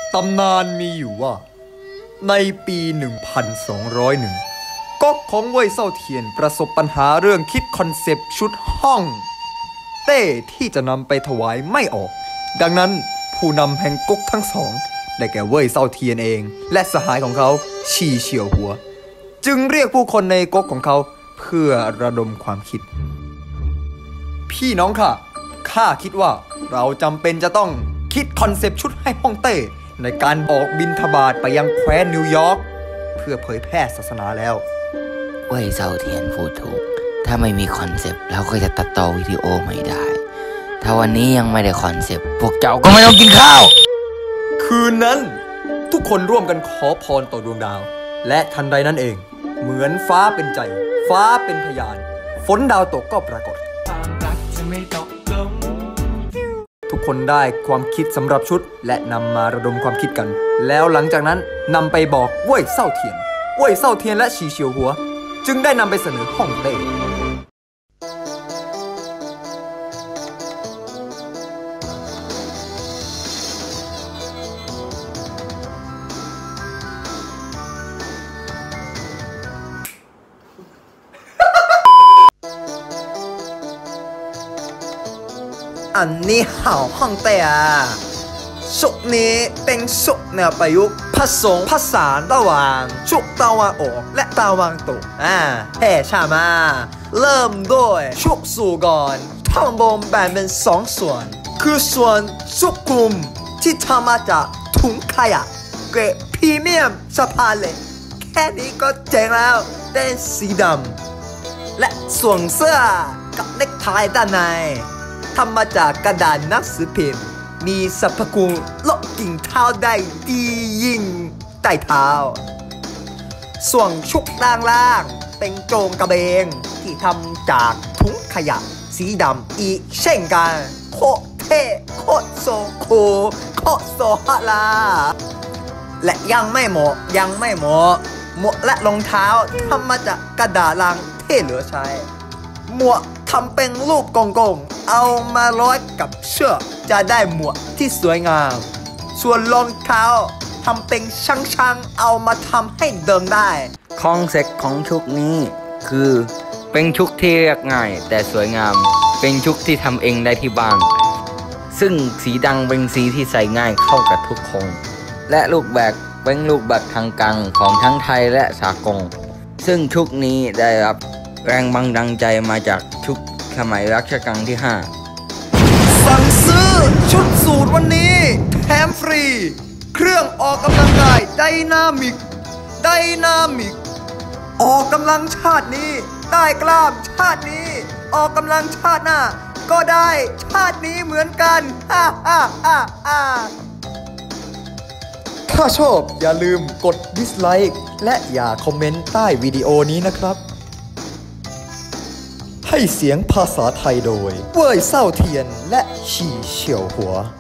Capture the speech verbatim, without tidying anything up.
ตำนานมีอยู่ว่าในปี หนึ่งพันสองร้อยเอ็ด ก๊กของเว่ยเซาเทียนประสบปัญหาเรื่องคิดคอนเซปต์ชุดห้องเต้ที่จะนำไปถวายไม่ออกดังนั้นผู้นำแห่งก๊กทั้งสองได้แก่เว่ยเซาเทียนเองและสหายของเขาชีเฉียวหัวจึงเรียกผู้คนในก๊กของเขาเพื่อระดมความคิดพี่น้องค่ะข้าคิดว่าเราจำเป็นจะต้องคิดคอนเซปต์ชุดให้ฮ่องเต้ในการออกบิณฑบาตไปยังแคว้นนิวยอร์กเพื่อเผยแพร่ศาสนาแล้วเว่ยเซาเทียนพูดถูกถ้าไม่มีคอนเซปต์เราก็จะตัดต่อวิดีโอไม่ได้ถ้าวันนี้ยังไม่ได้คอนเซปต์พวกเจ้าก็ไม่ต้องกินข้าวคืนนั้นทุกคนร่วมกันขอพรต่อดวงดาวและทันใดนั้นเองเหมือนฟ้าเป็นใจฟ้าเป็นพยานฝนดาวตกก็ปรากฏทุกคนได้ความคิดสำหรับชุดและนำมาระดมความคิดกันแล้วหลังจากนั้นนำไปบอกเว่ยเซาเทียนเว่ยเซาเทียนและชีเฉียวหัวจึงได้นำไปเสนอฮ่องเต้อันนี้ห่าวฮ่องเต้อะชุดนี้เป็นชุดแนวประยุกต์ผสมผสานระหว่างชุดตะวันออกและตะวันตกอ่าเฮ้ชามาเริ่มด้วยชุดสูก่อนท่อนบนแบ่งเป็นสองส่วนคือส่วนชุดคลุมที่ทำมาจากถุงขยะเกรดพรีเมียมสะพานเหล็กแค่นี้ก็เจ๋งแล้วได้สีดำและส่วนเสื้อกับเนคไทด้านในทำมาจากกระดาษหนังสือพิมพ์มีสรรพคุณลดกลิ่นเท้าได้ดียิ่งใต้เท้าส่วนชุดด้านล่างเป็นโจงกระเบงที่ทำจากถุงขยะสีดำอีกเช่นกันโคตรเท่โคตรโซคูโคตรโซฮาลาและยังไม่หมดยังไม่หมดหมวกและรองเท้าทำมาจากกระดาษลังเท่เหลือใช้หมวกทำเป็นรูปกงกๆเอามาร้อยกับเชือกจะได้หมวกที่สวยงามส่วนรองเท้าทำเป็นช่างๆเอามาทำให้เดินได้คอนเซ็ปต์ของชุดนี้คือเป็นชุดที่เรียบง่ายแต่สวยงามเป็นชุดที่ทำเองได้ที่บ้านซึ่งสีดำเป็นสีที่ใส่ง่ายเข้ากับทุกคนและลูกแบกเป็นลูกแบกทางการของทั้งไทยและสากลซึ่งชุดนี้ได้รับแรงบันดาลใจมาจากชุดสมัยรัชกาลที่ห้าสั่งซื้อชุดสูทวันนี้แถมฟรีเครื่องออกกำลังกายไดนามิกไดนามิกออกกำลังชาตินี้ได้กล้ามชาตินี้ออกกำลังชาติหน้าก็ได้ชาตินี้เหมือนกันฮ่าฮ่าฮ่าฮ่าถ้าชอบอย่าลืมกดดิสไลค์และอย่าคอมเมนต์ใต้วิดีโอนี้นะครับให้เสียงภาษาไทยโดยเว่ยเซาเทียนและชีเฉียวหัว